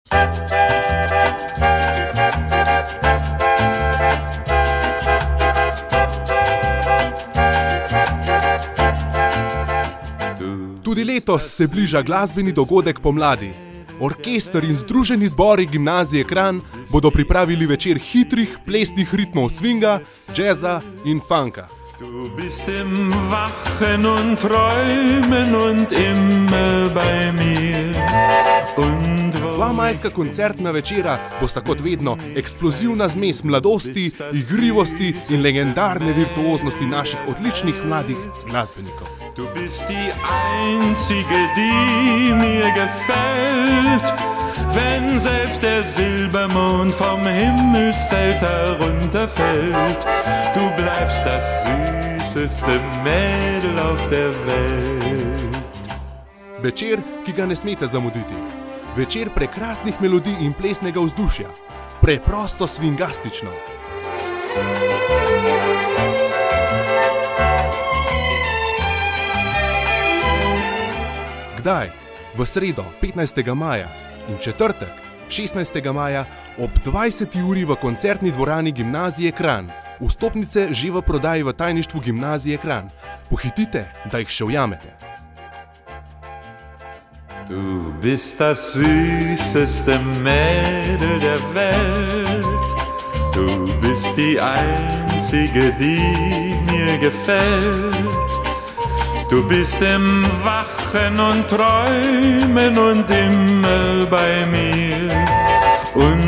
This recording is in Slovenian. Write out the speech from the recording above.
Tudi letos se bliža glasbeni dogodek pomladi. Orkester in združeni zbori Gimnazije Kranj bodo pripravili večer hitrih plesnih ritmov swinga, džeza in funka. Du bist im Wachen und Träumen und immer bei mir. Dva majska koncertna večera bosta kot vedno eksplozivna zmes mladosti, igrivosti in legendarne virtuoznosti naših odličnih mladih glasbenikov. Du bist die einzige, die mir gefällt, wenn selbst der Silbermond vom Himmelszelt herunterfällt. Du bleibst das süßeste Mädel auf der Welt. Večer, ki ga ne smete zamuditi. Večer prekrasnih melodij in plesnega vzdušja. Preprosto swingastično. Kdaj? V sredo, 15. maja in četrtek, 16. maja ob 20. uri v koncertni dvorani Gimnazije Kranj. Vstopnice že v prodaji v tajništvu Gimnazije Kranj. Pohitite, da jih še ujamete. Du bist das süßeste Mädel der Welt. Du bist die einzige, die mir gefällt. Du bist im Wachen und Träumen und immer bei mir. Und